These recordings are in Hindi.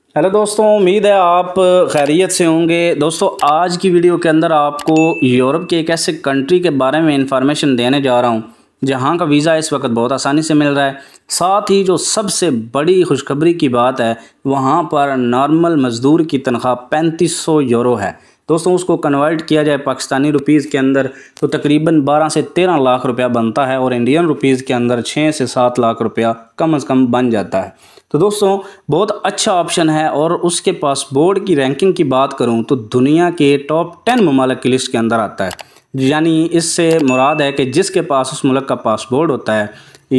हेलो दोस्तों, उम्मीद है आप खैरियत से होंगे। दोस्तों, आज की वीडियो के अंदर आपको यूरोप के एक ऐसे कंट्री के बारे में इंफॉर्मेशन देने जा रहा हूं जहां का वीज़ा इस वक्त बहुत आसानी से मिल रहा है। साथ ही जो सबसे बड़ी खुशखबरी की बात है, वहां पर नॉर्मल मज़दूर की तनख्वाह 3500 यूरो है। दोस्तों, उसको कन्वर्ट किया जाए पाकिस्तानी रुपीज़ के अंदर तो तकरीबन 12 से 13 लाख रुपया बनता है और इंडियन रुपीज़ के अंदर 6 से 7 लाख रुपया कम से कम बन जाता है। तो दोस्तों, बहुत अच्छा ऑप्शन है। और उसके पासपोर्ट की रैंकिंग की बात करूं तो दुनिया के टॉप 10 ममालिक की लिस्ट के अंदर आता है। यानी इससे मुराद है कि जिसके पास उस मुल्क का पासपोर्ट होता है,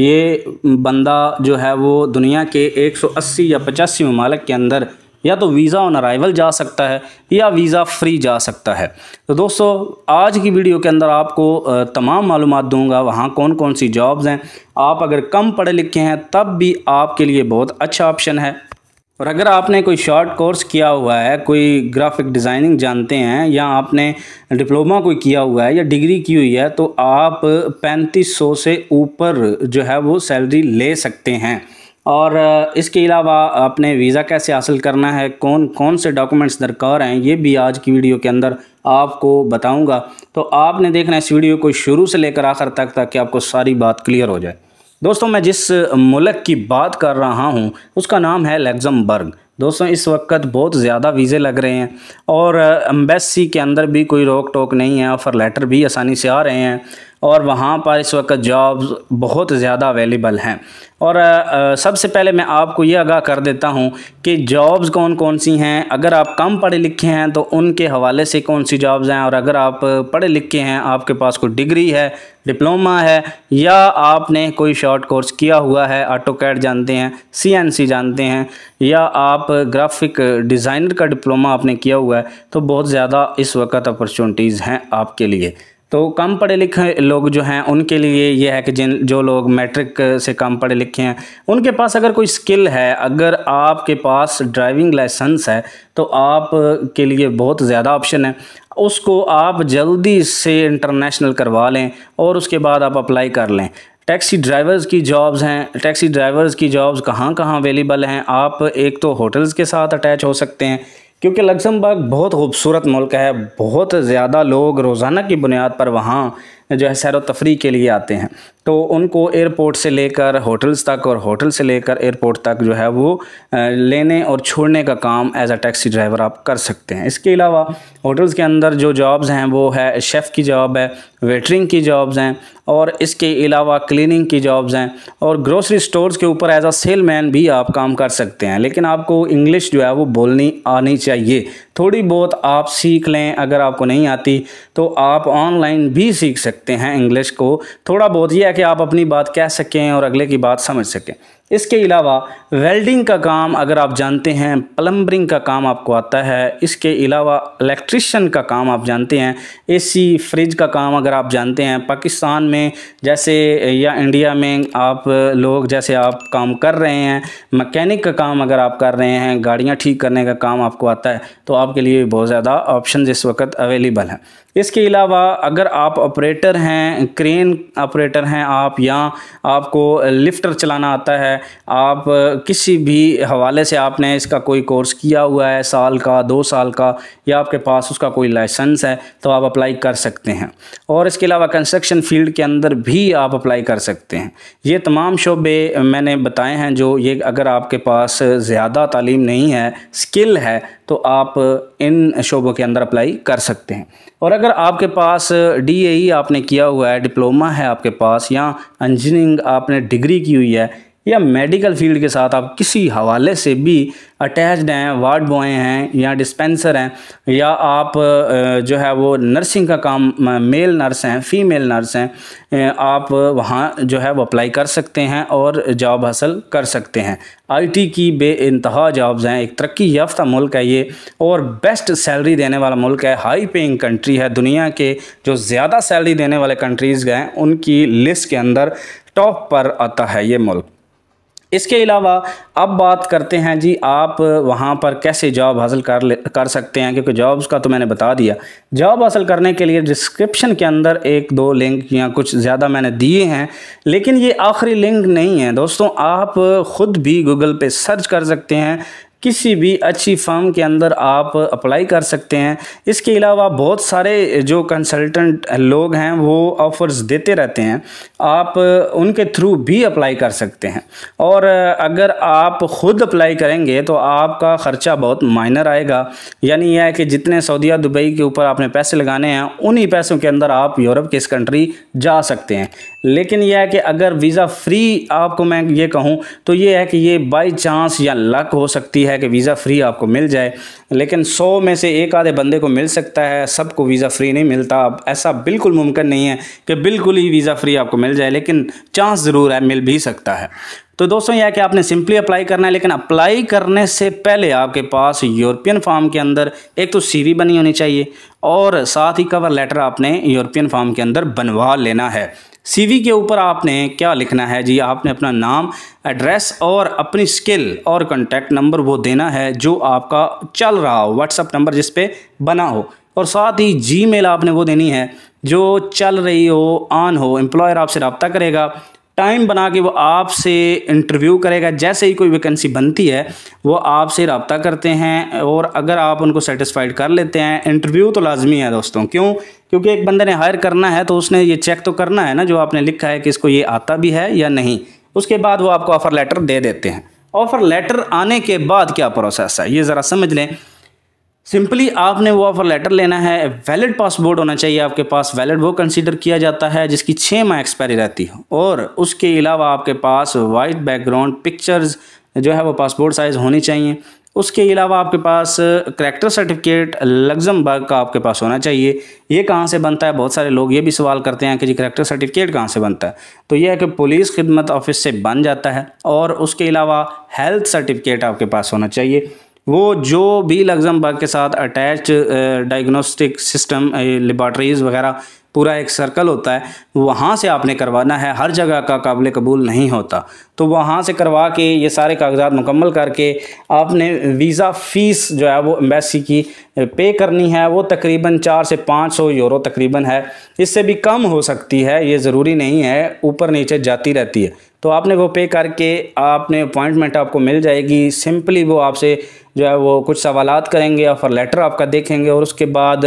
ये बंदा जो है वो दुनिया के 180 या 85 ममालिक के अंदर या तो वीज़ा ऑन अराइवल जा सकता है या वीज़ा फ्री जा सकता है। तो दोस्तों, आज की वीडियो के अंदर आपको तमाम मालूमात दूंगा वहाँ कौन कौन सी जॉब्स हैं। आप अगर कम पढ़े लिखे हैं तब भी आपके लिए बहुत अच्छा ऑप्शन है। और अगर आपने कोई शॉर्ट कोर्स किया हुआ है, कोई ग्राफिक डिज़ाइनिंग जानते हैं या आपने डिप्लोमा कोई किया हुआ है या डिग्री की हुई है, तो आप 3500 से ऊपर जो है वो सैलरी ले सकते हैं। और इसके अलावा आपने वीज़ा कैसे हासिल करना है, कौन कौन से डॉक्यूमेंट्स दरकार हैं, ये भी आज की वीडियो के अंदर आपको बताऊंगा। तो आपने देखना है इस वीडियो को शुरू से लेकर आखिर तक ताकि आपको सारी बात क्लियर हो जाए। दोस्तों, मैं जिस मुल्क की बात कर रहा हूँ उसका नाम है लग्जमबर्ग। दोस्तों, इस वक्त बहुत ज़्यादा वीज़े लग रहे हैं और एम्बेसी के अंदर भी कोई रोक टोक नहीं है। ऑफ़र लेटर भी आसानी से आ रहे हैं और वहाँ पर इस वक्त जॉब्स बहुत ज़्यादा अवेलेबल हैं। और सबसे पहले मैं आपको ये आगाह कर देता हूँ कि जॉब्स कौन कौन सी हैं। अगर आप कम पढ़े लिखे हैं तो उनके हवाले से कौन सी जॉब्स हैं, और अगर आप पढ़े लिखे हैं, आपके पास कोई डिग्री है, डिप्लोमा है या आपने कोई शॉर्ट कोर्स किया हुआ है, ऑटोकैड जानते हैं, CNC जानते हैं, या आप ग्राफिक डिज़ाइनर का डिप्लोमा आपने किया हुआ है, तो बहुत ज़्यादा इस वक्त अपॉर्चुनिटीज़ हैं आपके लिए। तो कम पढ़े लिखे लोग जो हैं उनके लिए ये है कि जो लोग मैट्रिक से कम पढ़े लिखे हैं, उनके पास अगर कोई स्किल है, अगर आपके पास ड्राइविंग लाइसेंस है, तो आप के लिए बहुत ज़्यादा ऑप्शन है। उसको आप जल्दी से इंटरनेशनल करवा लें और उसके बाद आप अप्लाई कर लें। टैक्सी ड्राइवर्स की जॉब्स हैं। टैक्सी ड्राइवर्स की जॉब्स कहाँ कहाँ अवेलेबल हैं? आप एक तो होटल्स के साथ अटैच हो सकते हैं, क्योंकि लग्जमबर्ग बहुत खूबसूरत मुल्क है। बहुत ज़्यादा लोग रोज़ाना की बुनियाद पर वहाँ जो है सैर व तफरी के लिए आते हैं, तो उनको एयरपोर्ट से लेकर होटल्स तक और होटल से लेकर एयरपोर्ट तक जो है वो लेने और छोड़ने का काम एज अ टैक्सी ड्राइवर आप कर सकते हैं। इसके अलावा होटल्स के अंदर जो जॉब्स हैं वो है शेफ़ की जॉब है, वेटरिंग की जॉब्स हैं, और इसके अलावा क्लीनिंग की जॉब्स हैं, और ग्रोसरी स्टोर्स के ऊपर एज अ सेलमैन भी आप काम कर सकते हैं। लेकिन आपको इंग्लिश जो है वो बोलनी आनी चाहिए। थोड़ी बहुत आप सीख लें, अगर आपको नहीं आती तो आप ऑनलाइन भी सीख सकते हैं इंग्लिश को। थोड़ा बहुत ये है कि आप अपनी बात कह सकें और अगले की बात समझ सकें। इसके अलावा वेल्डिंग का काम अगर आप जानते हैं, प्लम्बरिंग का काम आपको आता है, इसके अलावा इलेक्ट्रिशियन का काम आप जानते हैं, AC फ्रिज का काम अगर आप जानते हैं, पाकिस्तान में जैसे या इंडिया में आप लोग जैसे आप काम कर रहे हैं, मैकेनिक का काम अगर आप कर रहे हैं, गाड़ियां ठीक करने का काम आपको आता है, तो आपके लिए बहुत ज़्यादा ऑप्शन इस वक्त अवेलेबल हैं। इसके अलावा अगर आप ऑपरेटर हैं, क्रेन ऑपरेटर हैं आप, या आपको लिफ्टर चलाना आता है, आप किसी भी हवाले से आपने इसका कोई कोर्स किया हुआ है, साल का 2 साल का, या आपके पास उसका कोई लाइसेंस है, तो आप अप्लाई कर सकते हैं। और इसके अलावा कंस्ट्रक्शन फील्ड के अंदर भी आप अप्लाई कर सकते हैं। ये तमाम शोबे मैंने बताए हैं जो ये अगर आपके पास ज़्यादा तालीम नहीं है, स्किल है, तो आप इन शोबों के अंदर अप्लाई कर सकते हैं। और अगर आपके पास DAE आपने किया हुआ है, डिप्लोमा है आपके पास, या इंजीनियरिंग आपने डिग्री की हुई है, या मेडिकल फील्ड के साथ आप किसी हवाले से भी अटैच्ड हैं, वार्ड बॉय हैं या डिस्पेंसर हैं, या आप जो है वो नर्सिंग का काम, मेल नर्स हैं, फीमेल नर्स हैं, आप वहाँ जो है वो अप्लाई कर सकते हैं और जॉब हासिल कर सकते हैं। IT की बेइंतहा जॉब्स हैं। एक तरक्की याफ्ता मुल्क है ये, और बेस्ट सैलरी देने वाला मुल्क है, हाई पेइंग कंट्री है। दुनिया के जो ज़्यादा सैलरी देने वाले कंट्रीज़ हैं उनकी लिस्ट के अंदर टॉप पर आता है ये मुल्क। इसके अलावा अब बात करते हैं जी आप वहाँ पर कैसे जॉब हासिल कर सकते हैं, क्योंकि जॉब्स का तो मैंने बता दिया। जॉब हासिल करने के लिए डिस्क्रिप्शन के अंदर 1-2 लिंक या कुछ ज़्यादा मैंने दिए हैं, लेकिन ये आखिरी लिंक नहीं है दोस्तों। आप ख़ुद भी गूगल पे सर्च कर सकते हैं किसी भी अच्छी फर्म के अंदर आप अप्लाई कर सकते हैं। इसके अलावा बहुत सारे जो कंसल्टेंट लोग हैं वो ऑफ़र्स देते रहते हैं, आप उनके थ्रू भी अप्लाई कर सकते हैं। और अगर आप ख़ुद अप्लाई करेंगे तो आपका ख़र्चा बहुत माइनर आएगा, यानी यह है कि जितने सऊदीया दुबई के ऊपर आपने पैसे लगाने हैं उन्हीं पैसों के अंदर आप यूरोप की इस कंट्री जा सकते हैं। लेकिन यह है कि अगर वीज़ा फ्री आपको मैं ये कहूँ तो ये है कि ये बाई चांस या लक हो सकती है कि वीज़ा फ्री आपको मिल जाए, लेकिन 100 में से एक आधे बंदे को मिल सकता है, सबको वीज़ा फ्री नहीं मिलता। अब ऐसा बिल्कुल मुमकिन नहीं है कि बिल्कुल ही वीज़ा फ्री आपको मिल जाए, लेकिन चांस ज़रूर है, मिल भी सकता है। तो दोस्तों यह है कि आपने सिंपली अप्लाई करना है, लेकिन अप्लाई करने से पहले आपके पास यूरोपियन फॉर्म के अंदर एक तो CV बनी होनी चाहिए और साथ ही कवर लेटर आपने यूरोपियन फॉर्म के अंदर बनवा लेना है। CV के ऊपर आपने क्या लिखना है जी, आपने अपना नाम, एड्रेस और अपनी स्किल और कॉन्टैक्ट नंबर वो देना है जो आपका चल रहा हो, व्हाट्सअप नंबर जिस पे बना हो, और साथ ही Gmail आपने वो देनी है जो चल रही हो, ऑन हो। एम्प्लॉयर आपसे रब्ता करेगा, टाइम बना के वो आपसे इंटरव्यू करेगा। जैसे ही कोई वैकेंसी बनती है वो आपसे रब्ता करते हैं, और अगर आप उनको सेटिस्फाइड कर लेते हैं, इंटरव्यू तो लाजमी है दोस्तों। क्यों? क्योंकि एक बंदे ने हायर करना है तो उसने ये चेक तो करना है ना जो आपने लिखा है कि इसको ये आता भी है या नहीं। उसके बाद वो आपको ऑफ़र लेटर दे देते हैं। ऑफ़र लेटर आने के बाद क्या प्रोसेस है ये ज़रा समझ लें। सिंपली आपने वो ऑफ़र लेटर लेना है, वैलिड पासपोर्ट होना चाहिए आपके पास। वैलिड वो कंसीडर किया जाता है जिसकी 6 माह एक्सपायरी रहती हो, और उसके अलावा आपके पास वाइट बैकग्राउंड पिक्चर्स जो है वो पासपोर्ट साइज़ होनी चाहिए। उसके अलावा आपके पास करैक्टर सर्टिफिकेट लग्जमबर्ग का आपके पास होना चाहिए। ये कहाँ से बनता है? बहुत सारे लोग ये भी सवाल करते हैं कि जी करैक्टर सर्टिफिकेट कहाँ से बनता है। तो ये है कि पुलिस खिदमत ऑफिस से बन जाता है। और उसके अलावा हेल्थ सर्टिफिकेट आपके पास होना चाहिए, वो जो भी लग्जमबर्ग के साथ अटैच डायग्नोस्टिक सिस्टम लेबॉर्ट्रीज़ वगैरह पूरा एक सर्कल होता है, वहाँ से आपने करवाना है। हर जगह का काबिल कबूल नहीं होता, तो वहाँ से करवा के ये सारे कागजात मुकम्मल करके आपने वीज़ा फ़ीस जो है वो एम्बेसी की पे करनी है। वो तकरीबन 400 से 500 यूरो तकरीबन है, इससे भी कम हो सकती है, ये ज़रूरी नहीं है, ऊपर नीचे जाती रहती है। तो आपने वो पे करके आपने अपॉइंटमेंट आपको मिल जाएगी। सिंपली वो आपसे जो है वो कुछ सवालात करेंगे, ऑफ़र लेटर आपका देखेंगे, और उसके बाद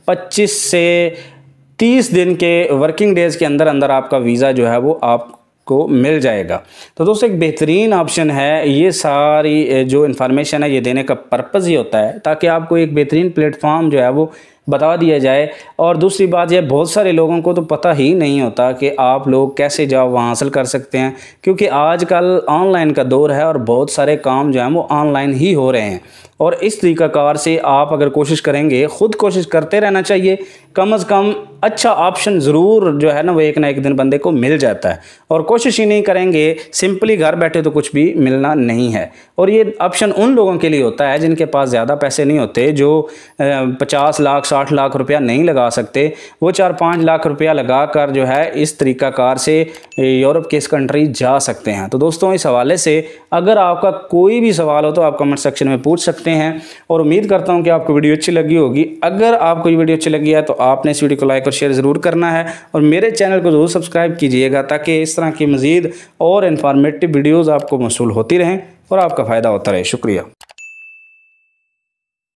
25 से 30 दिन के वर्किंग डेज़ के अंदर अंदर आपका वीज़ा जो है वो आपको मिल जाएगा। तो दोस्तों एक बेहतरीन ऑप्शन है। ये सारी जो इन्फॉर्मेशन है ये देने का पर्पज़ ये होता है ताकि आपको एक बेहतरीन प्लेटफॉर्म जो है वो बता दिया जाए। और दूसरी बात यह, बहुत सारे लोगों को तो पता ही नहीं होता कि आप लोग कैसे जॉब वहाँ हासिल कर सकते हैं, क्योंकि आजकल ऑनलाइन का दौर है और बहुत सारे काम जो हैं वो ऑनलाइन ही हो रहे हैं। और इस तरीक़ाकार से आप अगर कोशिश करेंगे, ख़ुद कोशिश करते रहना चाहिए, कम से कम अच्छा ऑप्शन ज़रूर जो है ना वो एक ना एक दिन बंदे को मिल जाता है। और कोशिश ही नहीं करेंगे, सिंपली घर बैठे तो कुछ भी मिलना नहीं है। और ये ऑप्शन उन लोगों के लिए होता है जिनके पास ज़्यादा पैसे नहीं होते, जो 50 लाख 60 लाख रुपया नहीं लगा सकते। वो 4-5 लाख रुपया लगा कर जो है इस तरीक़ाकार से यूरोप की इस कंट्री जा सकते हैं। तो दोस्तों इस हवाले से अगर आपका कोई भी सवाल हो तो आप कमेंट सेक्शन में पूछ सकते हैं, और उम्मीद करता हूं कि आपको वीडियो अच्छी लगी होगी। अगर आपको ये वीडियो अच्छी लगी है तो आपने इस वीडियो को लाइक और शेयर ज़रूर करना है, और मेरे चैनल को ज़रूर सब्सक्राइब कीजिएगा ताकि इस तरह की मज़ीद और इन्फॉर्मेटिव वीडियोज़ आपको मौसूल होती रहें और आपका फ़ायदा होता रहे। शुक्रिया।